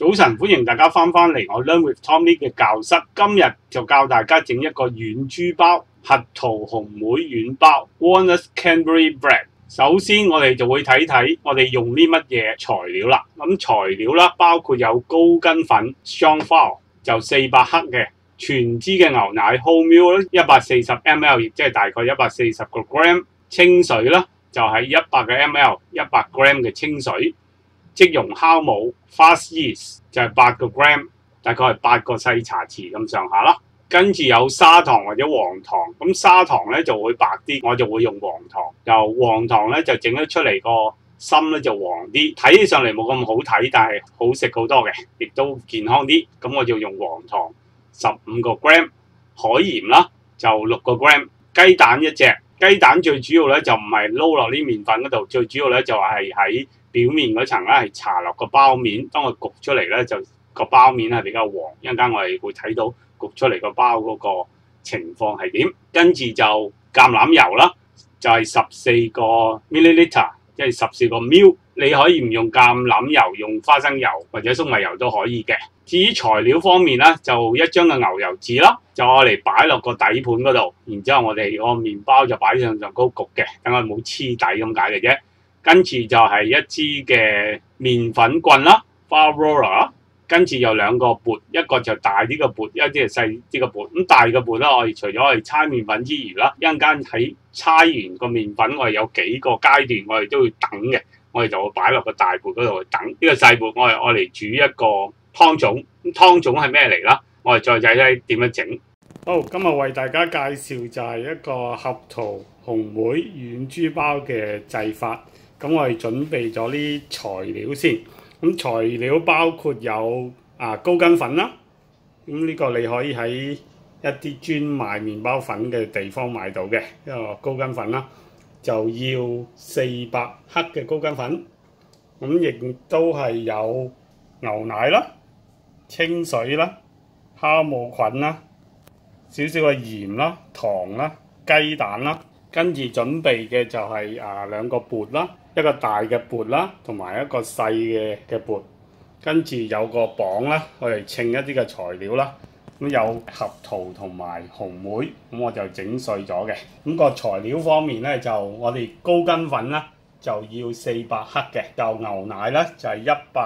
早晨，歡迎大家翻嚟我 Learn with Tommy 嘅教室。今日就教大家整一個軟豬包，核桃紅莓軟包 （Walnut Cranberry Bread）。首先，我哋就會睇睇我哋用啲乜嘢材料啦。咁材料啦，包括有高筋粉 （strong flour） 就400克嘅，全脂嘅牛奶 （whole milk） 140 ml， 亦即係大概140個 gram。清水啦，就係100個 ml， 100 gram 嘅清水。即溶酵母 fast yeast 就係8個 gram， 大概係8個細茶匙咁上下啦。跟住有砂糖或者黃糖，咁砂糖咧就會白啲，我就會用黃糖。由黃糖咧就整得出嚟個心咧就黃啲，睇起上嚟冇咁好睇，但係好食好多嘅，亦都健康啲。咁我就用黃糖15個 gram， 海鹽啦就6個 gram， 雞蛋1隻。雞蛋最主要咧就唔係撈落啲麵粉嗰度，最主要咧就係喺表面嗰層咧係搽落個包面，當佢焗出嚟咧就個包面係比較黃，一陣間我哋會睇到焗出嚟個包嗰個情況係點。跟住就橄欖油啦，就係14個 milliliter， 即係14個 ml。你可以唔用橄欖油，用花生油或者粟米油都可以嘅。至於材料方面咧，就一張嘅牛油紙啦，就愛嚟擺落個底盤嗰度，然之後我哋個麵包就擺上高焗嘅，等佢冇黐底咁解嘅啫。跟住就係一支嘅麵粉棍啦 ，flour roller 啦，跟住有2個缽，一個就大啲嘅缽，一啲係細啲嘅缽。咁大嘅缽咧，我哋除咗我哋搓麵粉之餘啦，一陣間喺搓完個麵粉，我哋有幾個階段，我哋都要等嘅，我哋就會擺落個大缽嗰度去等。呢個細缽我哋愛嚟煮一個湯種，咁湯種係咩嚟啦？我哋再睇睇點樣整。好，今日為大家介紹就係一個核桃紅莓軟豬包嘅製法。咁我哋準備咗啲材料先。咁材料包括有高筋粉啦。咁呢個你可以喺一啲專賣麵包粉嘅地方買到嘅一個高筋粉啦。就要400克嘅高筋粉。咁亦都係有牛奶啦、清水啦、酵母菌啦、少少嘅鹽啦、糖啦、雞蛋啦。跟住準備嘅就係2個缽啦，一個大嘅缽啦，同埋一個細嘅缽。跟住有個磅啦，我哋稱一啲嘅材料啦。咁有核桃同埋紅莓，咁我就整碎咗嘅。咁個材料方面咧，就我哋高筋粉啦，就要400克嘅。就牛奶咧就係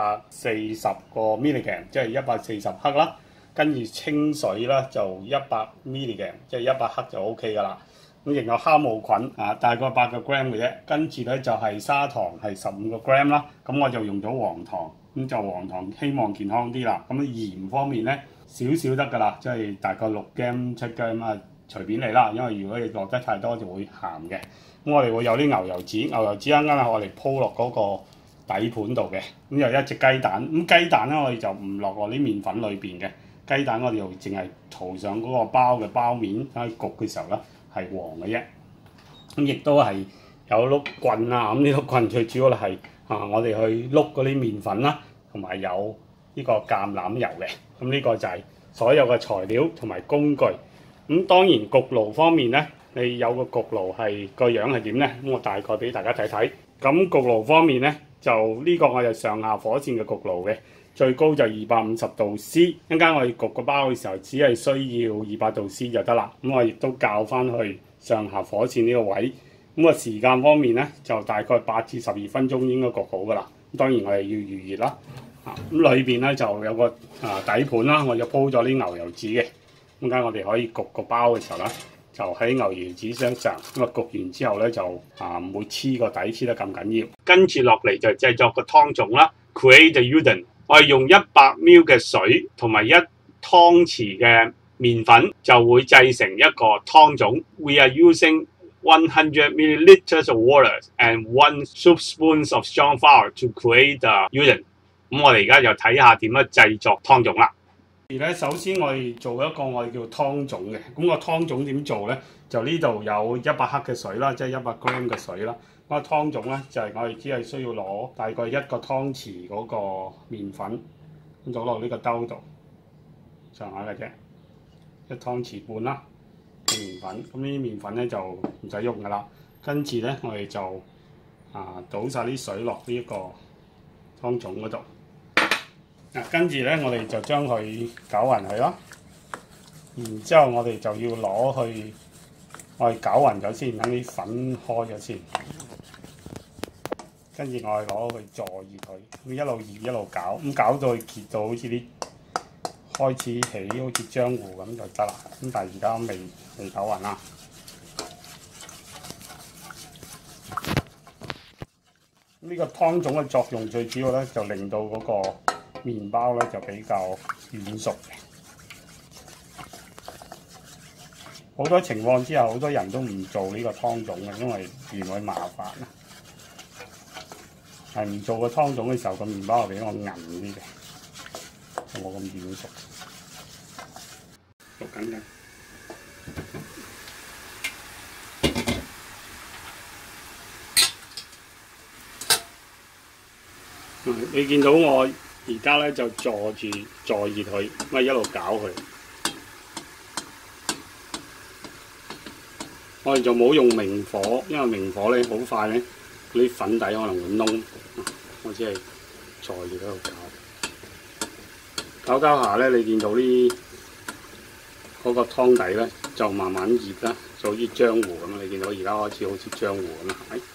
140個 milligram， 即係140克啦。跟住清水啦就100 milligram， 即係100克就 OK 噶啦。咁亦有酵母菌大概8個 gram 嘅啫。跟住咧就係砂糖係15個 gram 啦。咁我就用咗黃糖，咁就黃糖希望健康啲啦。咁鹽方面咧少少得噶啦，即係大概6 gram 7 gram 啊，隨便你啦。因為如果你落得太多就會鹹嘅。咁我哋會有啲牛油紙，牛油紙啱啱係我哋鋪落嗰個底盤度嘅。咁又一隻雞蛋，咁雞蛋咧我哋就唔落啲麵粉裏邊嘅。雞蛋我哋又淨係塗上嗰個包嘅包面，喺焗嘅時候咧係黃嘅啫。咁亦都係有碌棍啊，咁呢碌棍最主要係我哋去碌嗰啲麵粉啦，同埋有呢個橄欖油嘅。咁呢個就係所有嘅材料同埋工具。咁當然焗爐方面咧，你有個焗爐係個樣係點咧？咁我大概俾大家睇睇。咁焗爐方面咧，就呢個我就上下火線嘅焗爐嘅。最高就250度 C， 一陣間我哋焗個包嘅時候，只係需要200度 C 就得啦。咁我亦都校翻去上下火線呢個位。咁個時間方面咧，就大概8至12分鐘應該焗好噶啦。當然我哋要預熱啦。咁裏邊咧就有個底盤啦，我就鋪咗啲牛油紙嘅。咁間我哋可以焗個包嘅時候咧，就喺牛油紙上，咁啊焗完之後咧就唔會黐個底黐得咁緊要。跟住落嚟就製作個湯種啦 ，create the udon。我係用100 ml 嘅水同埋1湯匙嘅麵粉，就會製成一個湯種。We are using 100 milliliters of water and 1 soup spoons of strong flour to create the udon。咁我哋而家就睇下點樣製作湯種啦。而咧，首先我哋做一個我哋叫湯種嘅。咁個湯種點做咧？就呢度有100克嘅水啦，即係100 gram 嘅水啦。個湯種咧就係我哋只係需要攞大概1個湯匙嗰個麵粉，咁倒落呢個兜度上下嘅啫，1湯匙半啦嘅麵粉。咁呢啲麵粉咧就唔使用噶啦。跟住咧我哋就倒晒啲水落呢一個湯種嗰度。 嗱，跟住咧，我哋就將佢攪勻佢咯。然之後，我哋就要攞去我哋攪勻咗先，等啲粉開咗先。跟住我哋攞去助熱佢，咁一路熱一路攪，咁攪到佢結到好似啲開始起好似漿糊咁就得啦。咁但係而家未攪勻啦。呢個湯種嘅作用最主要咧，就令到嗰個麵包咧就比較軟熟嘅。好多情況之下，好多人都唔做呢個湯種嘅，因為嫌佢麻煩啊。係唔做個湯種嘅時候，個麵包係比較韌啲嘅，冇咁軟熟。熟緊嘅。你見到我而家咧就助熱佢，咁一路攪佢。我哋就冇用明火，因為明火咧好快咧，啲粉底可能會燶。我只係助熱喺度攪下咧，你見到呢嗰個湯底咧就慢慢熱啦，就好似漿糊咁。你見到而家開始好似漿糊咁啦，係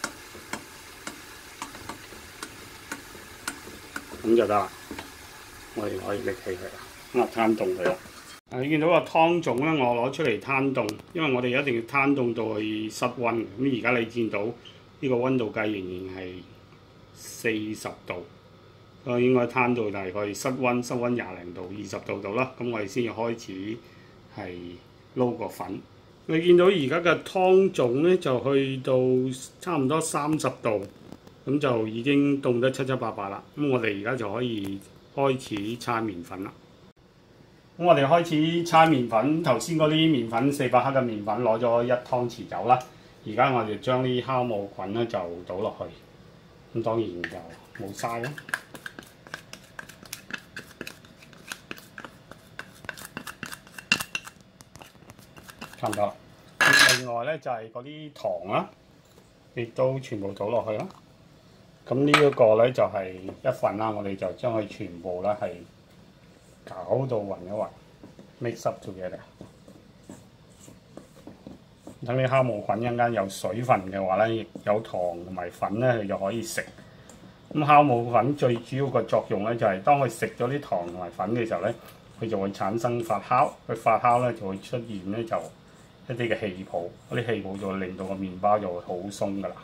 咁就得啦。我哋可以拎起佢啦，咁啊攤凍佢啦。你見到個湯種咧，我攞出嚟攤凍，因為我哋一定要攤凍到去室溫。咁而家你見到呢個溫度計仍然係40度，我應該攤到大概室溫20零度、20度度啦。咁我哋先至開始係撈個粉。你見到而家嘅湯種咧就去到差唔多30度，咁就已經凍得七七八八啦。咁我哋而家就可以開始搓麵粉啦。咁我哋開始搓麵粉，頭先嗰啲麵粉400克嘅麵粉攞咗1湯匙走啦。而家我哋將啲酵母菌咧就倒落去，咁當然就冇嘥啦。差唔多啦。另外咧就係嗰啲糖啦，亦都全部倒落去啦。咁呢一個咧就係1份啦，我哋就將佢全部咧係攪到勻一勻 ，mix up together。等啲酵母菌一陣間有水分嘅話咧，亦有糖同埋粉咧，佢就可以食。咁酵母菌最主要個作用咧，就係當佢食咗啲糖同埋粉嘅時候咧，佢就會產生發酵。佢發酵咧就會出現咧就一啲嘅氣泡，嗰啲氣泡就會令到個麵包就會好鬆噶啦。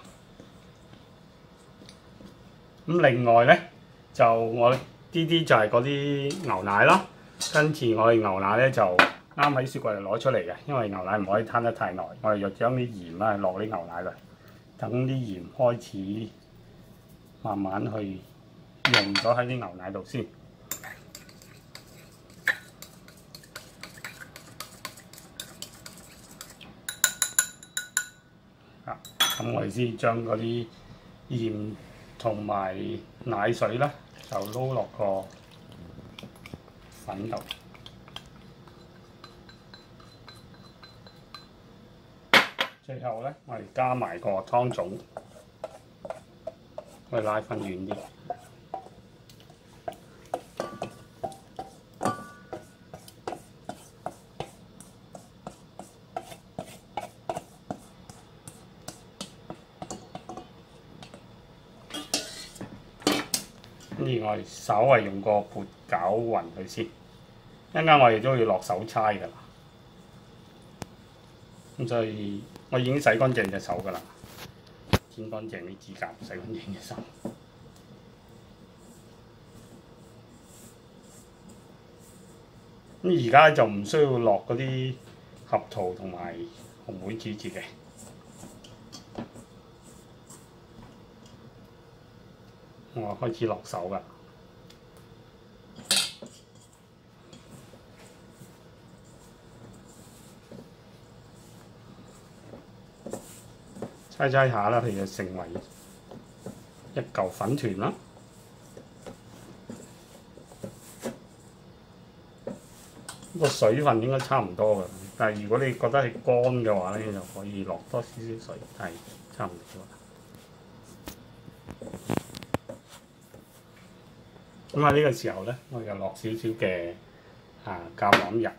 咁另外咧就我呢啲就係嗰啲牛奶啦，跟住我哋牛奶咧就啱喺雪櫃度攞出嚟嘅，因為牛奶唔可以攤得太耐，我哋就將啲鹽啦落啲牛奶度，等啲鹽開始慢慢去溶咗喺啲牛奶度先。咁我哋先將嗰啲鹽同埋奶水咧就撈落個粉度，最後咧我哋加埋個湯種，我哋拉翻遠啲。跟住我哋稍為用個撥攪勻佢先，一陣間我哋都要落手搓㗎啦。咁所以我已經洗乾淨隻手㗎啦，剪乾淨啲指甲，洗乾淨隻手。咁而家就唔需要落嗰啲合桃同埋紅莓子嘅。我開始落手㗎，搓下啦，佢就成為一嚿粉團啦。個水分應該差唔多㗎，但係如果你覺得係乾嘅話咧，就可以落多少少水，係差唔多啦。 咁喺呢個時候咧，我又落少少嘅橄欖油，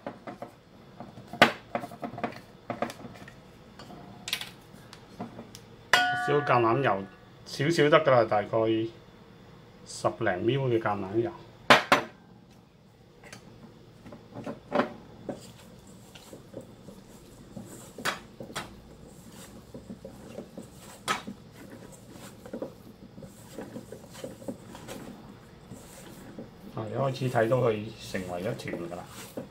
少橄欖油少少得㗎啦，大概10零 ml 嘅橄欖油。一開始睇到佢成為一團㗎啦，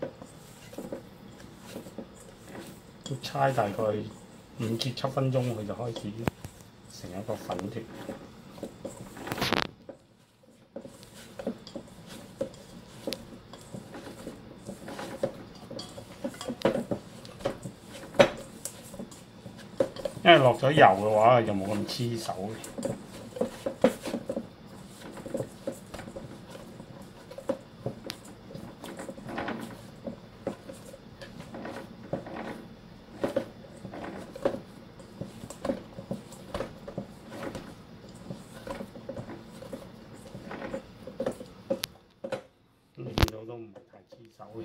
猜大概5至7分鐘，佢就開始成一個粉團。因為落咗油嘅話，就冇咁黐手嘅。你見到都唔係太黐手嘅。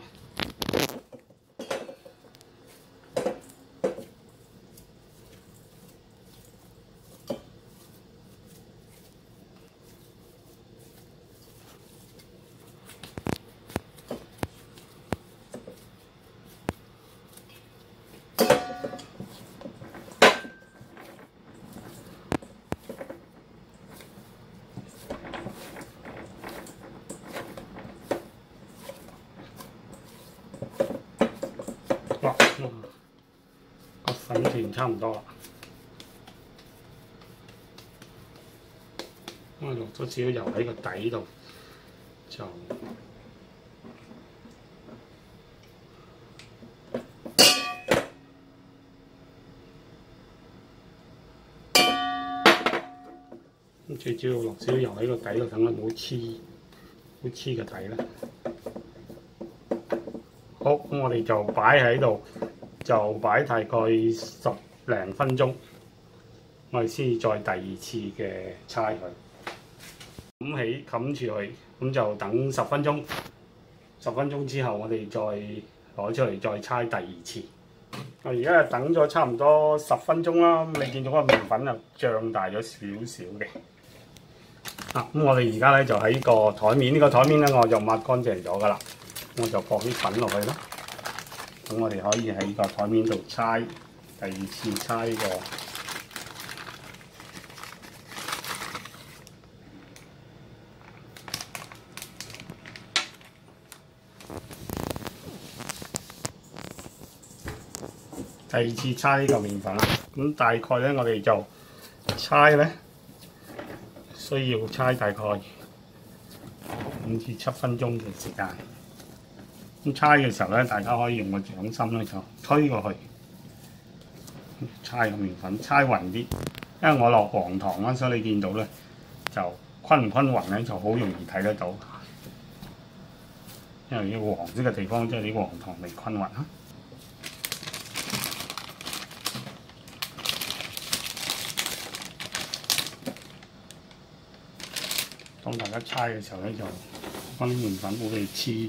哇！個粉團差唔多啦，咁啊落咗少少油喺個底度，就咁最主要落少少油喺個底度，等佢冇黐嘅底啦。好，咁我哋就擺喺度，就擺大概10零分鐘，我哋先再第二次嘅猜佢，冚住佢，咁就等10分鐘。10分鐘之後，我哋再攞出嚟再猜第二次。我而家等咗差唔多10分鐘啦，咁你見到個麵粉就脹大咗少少嘅。咁我哋而家咧就喺個台面，呢個台面咧我就抹乾淨咗㗎啦。我就放啲粉落去啦，咁我哋可以喺個台面度猜第二次猜呢個麵粉啦。咁大概咧我哋就猜咧需要猜大概5至7分鐘嘅時間。咁猜嘅時候咧，大家可以用個掌心咧就推過去，猜個麵粉猜勻啲。因為我落黃糖啦，所以你見到咧就均唔均勻咧就好容易睇得到。因為呢個黃色嘅地方即係啲黃糖未均勻啊。當大家猜嘅時候咧，就幫啲麵粉冇俾黐。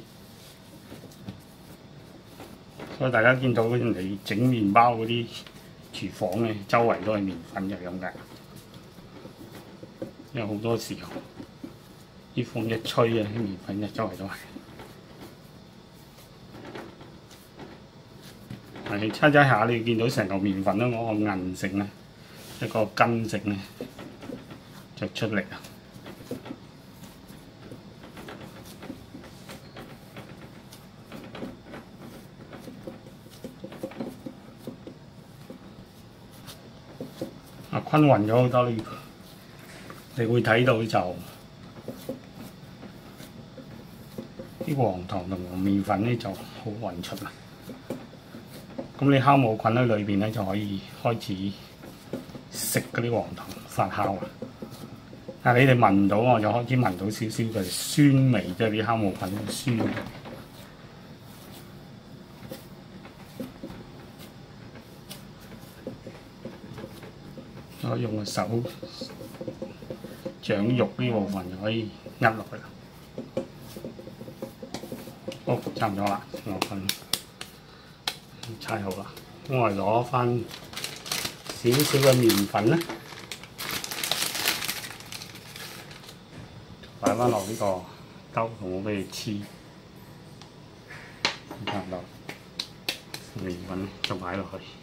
所以大家見到人哋整麵包嗰啲廚房咧，周圍都係麵粉就咁解。因為好多時候啲風一吹啊，啲麵粉就周圍都係。你猜下，你見到成嚿麵粉咧，嗰個韌性咧，一個筋性咧，就出嚟啦。均勻咗好多，你會睇到就啲黃糖同麵粉咧就好勻出啦。咁你酵母菌喺裏邊咧就可以開始食嗰啲黃糖發酵啦。你哋聞唔到，我就開始聞到少少嘅酸味，即係啲酵母菌嘅酸味。我用個手掌肉呢部分就可以壓落去啦。 好，差唔多啦，我份猜好啦。咁我哋攞翻少少嘅麵粉咧，擺翻落呢個兜同我俾你黐，差唔多。麵粉就擺落去，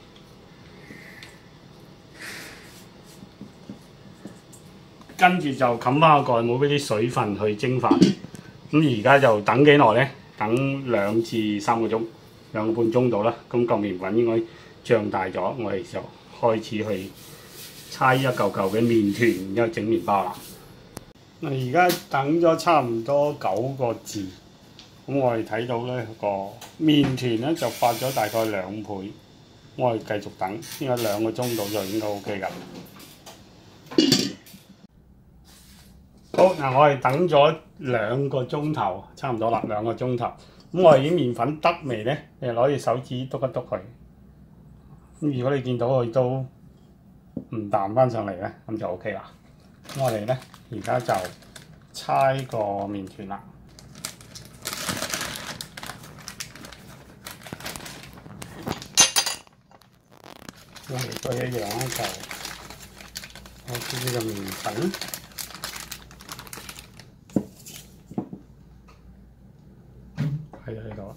跟住就冚翻個蓋，冇俾啲水分去蒸發。咁而家就等幾耐咧？等2至3個鐘，2個半鐘到啦。咁個麵粉應該脹大咗，我哋就開始去搓一嚿嚿嘅麵團，然之後整麵包啦。而家等咗差唔多9個字，咁我哋睇到咧個麵團咧就發咗大概2倍，我哋繼續等，應該2個鐘到就應該 OK 㗎。好嗱，我哋等咗2個鐘頭，差唔多啦，2個鐘頭。咁我哋啲麵粉得未咧？你攞隻手指篤一篤佢。咁如果你見到佢都唔彈翻上嚟咧，咁就 OK 啦。咁我哋咧而家就搓個麵團啦。我哋都一樣咧，就攞少少嘅麵粉。喺度，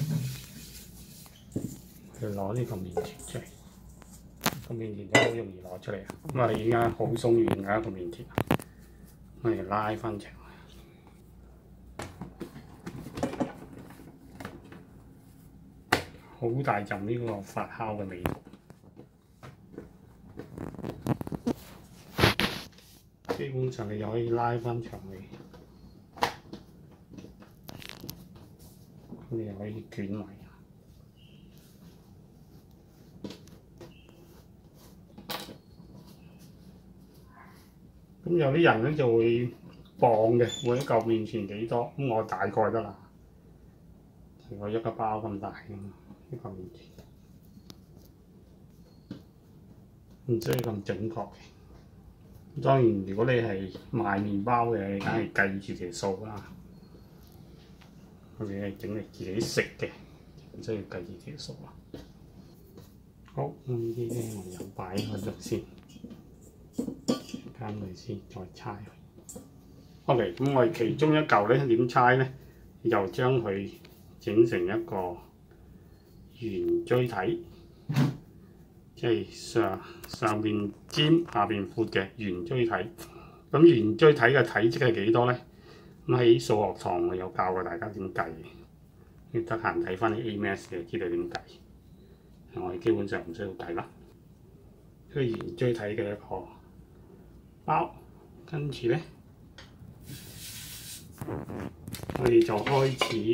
去攞呢個麵團出嚟。個麵團都好容易攞出嚟啊！咁我哋而家好鬆軟嘅一個麵團，我哋拉翻長，好大陣呢個發酵嘅味道。基本上你又可以拉翻長嚟。你又可以捲埋，咁有啲人咧就會磅嘅，每一嚿麵團幾多？咁我大概得啦，成個一個包咁大嘅一嚿麵團，唔需要咁準確嘅。當然，如果你係賣麵包嘅，你梗係計住條數啦。你係整嚟自己食嘅，唔需要計住條數啦。好，咁呢啲咧我又擺喺度先，間佢先再搓佢。OK， 咁我哋其中一嚿咧點搓咧？又將佢整成一個圓錐體，即係上邊尖、下邊闊嘅圓錐體。咁圓錐體嘅體積係幾多咧？咁喺數學堂我有教過大家點計，你得閒睇翻啲 A.M.S 嘅知道點計。我哋基本上唔需要計啦。呢個圓錐體嘅一個包，跟住咧，我哋就開始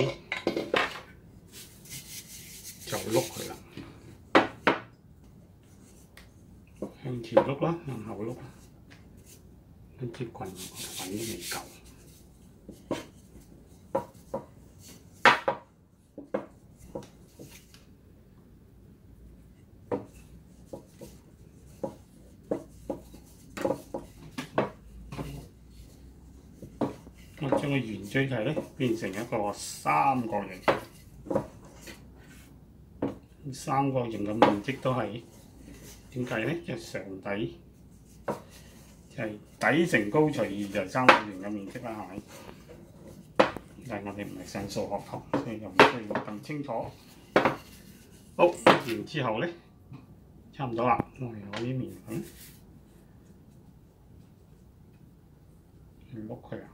就碌佢啦，向前碌啦，向後碌，跟住棍粉都未夠。我將個圓錐體咧變成一個三角形，三角形嘅面積都係點計咧？即係上底就係底乘高除2就係三角形嘅面積啦，係咪？但係我哋唔係上數學堂，所以就唔需要咁清楚。好，然之後咧，差唔多啦，我哋攞啲麵粉碌佢啊！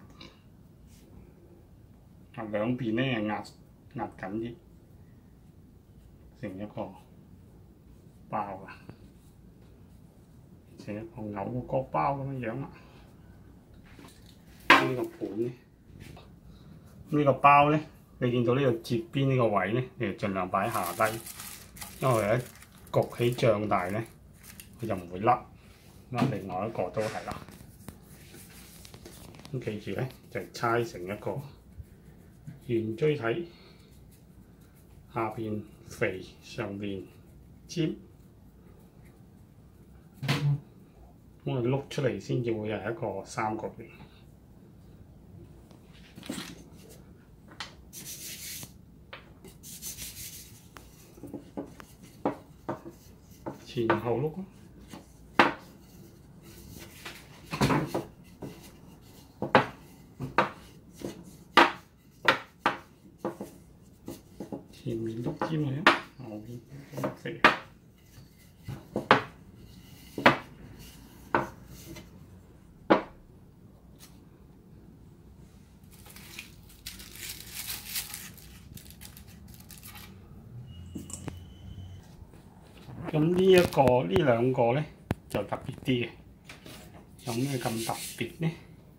兩邊咧壓緊啲，成一個包啦，成一個牛角包咁樣樣啦。呢個盤咧，呢個包咧，你見到呢個接邊呢個位咧，你就盡量擺下低，因為咧焗起脹大咧，佢就唔會甩。咁另外一個都係啦。咁記住咧，就搓成一個圓錐體，下邊肥，上邊尖，咁我哋碌出嚟先至會係一個三角形。 前後碌咯。前面碌尖佢啊，後面碌肥。咁呢兩個咧就特別啲嘅，有咩咁特別咧？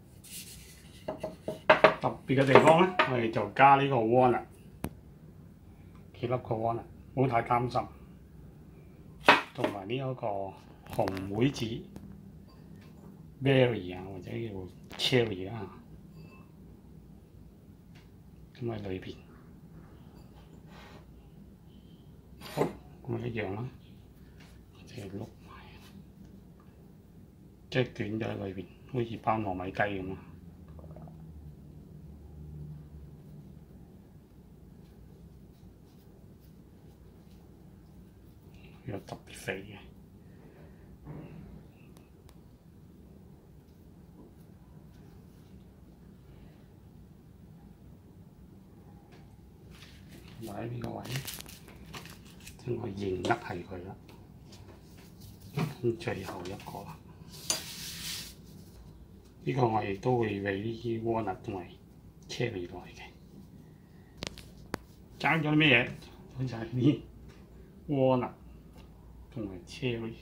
特別嘅地方咧，我哋就加呢個 walnut， 幾粒個 walnut， 唔好太擔心，同埋呢一個紅莓子 berry 啊，或者叫 cherry 啦，咁喺裏邊，好，咁一樣啦。即係碌埋，即係捲咗喺裏邊，好似包糯米雞咁啊！有特別肥嘅，擺喺呢個位，即我認得係佢啦。咁最後一個啦，呢個我亦都會俾啲 walnut 同埋 cherry 落去嘅。爭咗啲咩嘢？就係啲 walnut 同埋 cherry。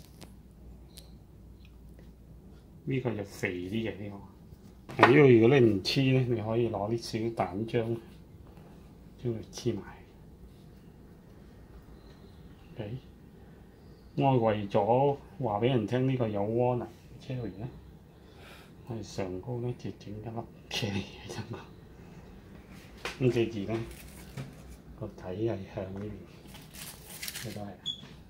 呢個就肥啲嘅呢個。呢個如果你唔黐咧，你可以攞啲小蛋漿將佢黐埋。OK。我為咗話俾人聽呢個有 walnut cherry 咧，我哋上高咧就整一粒 cherry 喺上面。咁記住咧，個底係向呢邊，呢個係。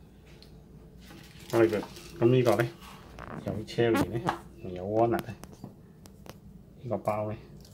好嘅，咁呢個咧有 cherry 咧，仲有 walnut 咧，呢個包咧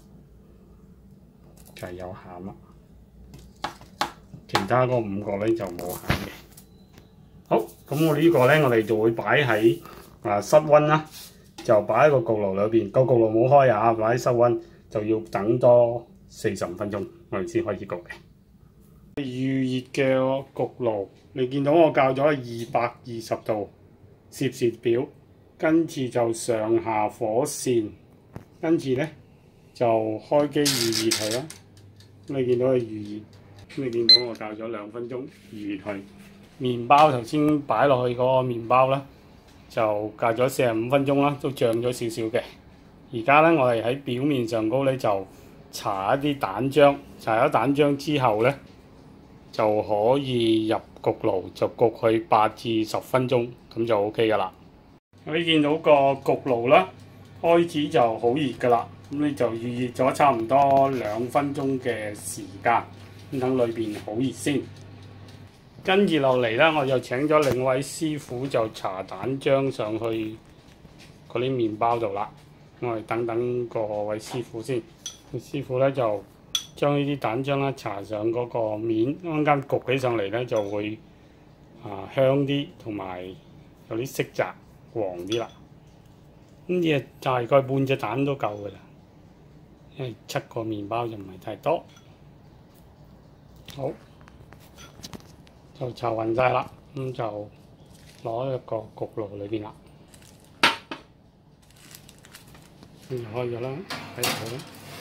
就係有餡啦。其他嗰5個咧就冇餡嘅。好，咁我呢個咧，我哋就會擺喺室溫啦，就擺喺個焗爐裏邊。個焗爐冇開啊，擺喺室溫就要等多45分鐘，我哋先開始焗嘅。預熱嘅焗爐，你見到我校咗220度攝氏表，跟住就上下火線，跟住咧就開機預熱佢啦。咁你見到佢預熱，咁你見到我校咗2分鐘預熱佢。麵包頭先擺落去嗰個麵包啦，就隔咗45分鐘啦，都漲咗少少嘅。而家咧，我哋喺表面上高咧就搽一啲蛋漿，搽咗蛋漿之後咧就可以入焗爐，就焗佢8至10分鐘，咁就 OK 噶啦。你見到個焗爐啦，開始就好熱噶啦，咁你就預熱咗差唔多2分鐘嘅時間，咁等裏邊好熱先。跟住落嚟咧，我就請咗另一位師傅就搽蛋漿上去嗰啲麵包度啦。我哋等個位師傅先。師傅咧就將呢啲蛋漿咧搽上嗰個面，啱啱焗起上嚟咧就會香啲，同埋有啲色澤黃啲啦。咁嘢大概半隻蛋都夠㗎啦，因為7個麵包就唔係太多。好。就搽勻晒啦，咁就攞入個焗爐裏邊啦。跟住開咗啦，睇下佢啦。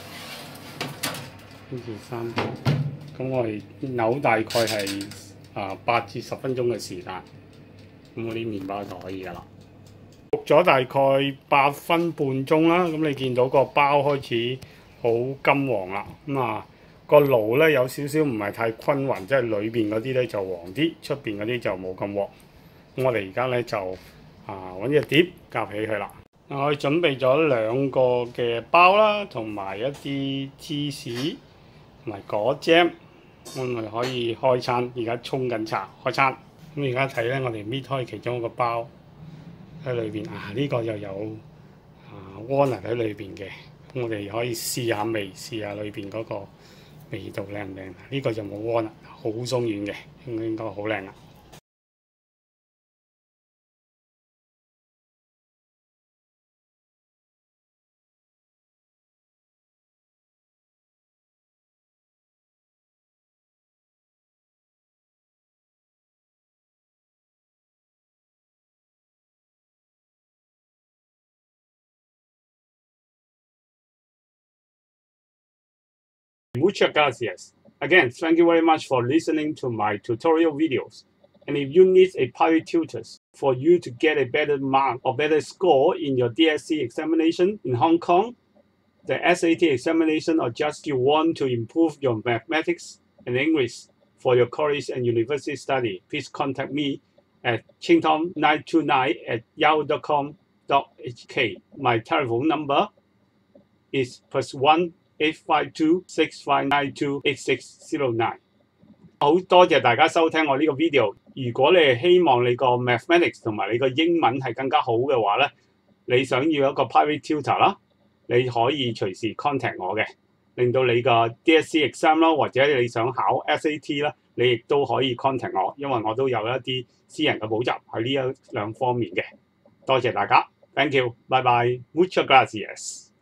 跟住3步，咁我哋扭大概係8至10分鐘嘅時間，咁我啲麵包就可以噶啦。焗咗大概8分半鐘啦，咁你見到個包開始好金黃啦，個爐咧有少少唔係太均勻，即係裏邊嗰啲咧就黃啲，出邊嗰啲就冇咁黃。咁我哋而家咧就揾隻碟夾起佢啦。我準備咗2個嘅包啦，同埋一啲芝士同埋果醬，咁我哋可以開餐。而家沖緊茶開餐。咁而家睇咧，我哋搣開其中一個包喺裏邊呢個又有walnut喺裏邊嘅。咁我哋可以試下味，試下裏邊嗰個味道靚唔靚？呢個就冇walnut，好鬆軟嘅，應該好靚啦。 Muchas gracias. Again, thank you very much for listening to my tutorial videos. And if you need a private tutor for you to get a better mark or better score in your DSC examination in Hong Kong, the SAT examination, or just you want to improve your mathematics and English for your college and university study, please contact me at chingtom929@yahoo.com.hk. My telephone number is +1 852 6592 8609。好多謝大家收聽我呢個 video。如果你係希望你個 mathematics 同埋你個英文係更加好嘅話咧，你想要一個 private tutor 啦，你可以隨時 contact 我嘅，令到你個 DSC exam 啦，或者你想考 SAT 啦，你亦都可以 contact 我，因為我都有一啲私人嘅補習喺呢兩方面嘅。多謝大家 ，thank you，拜拜 ，muchas gracias。